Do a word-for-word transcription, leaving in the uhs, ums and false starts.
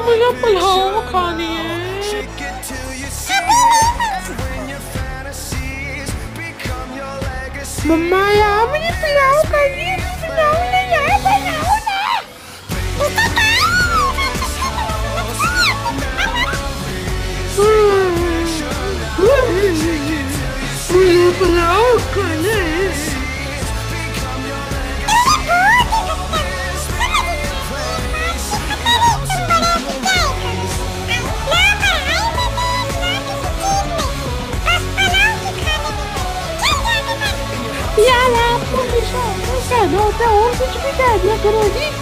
मुझे पलाव खानी है। मम्मा यार मुझे पुलाव करनी है, पुलाव ले यार, बनाओ ना। मुझे पुलाव खाना है। यार आपको कहना होता है और कुछ भी कह दिया करो जी।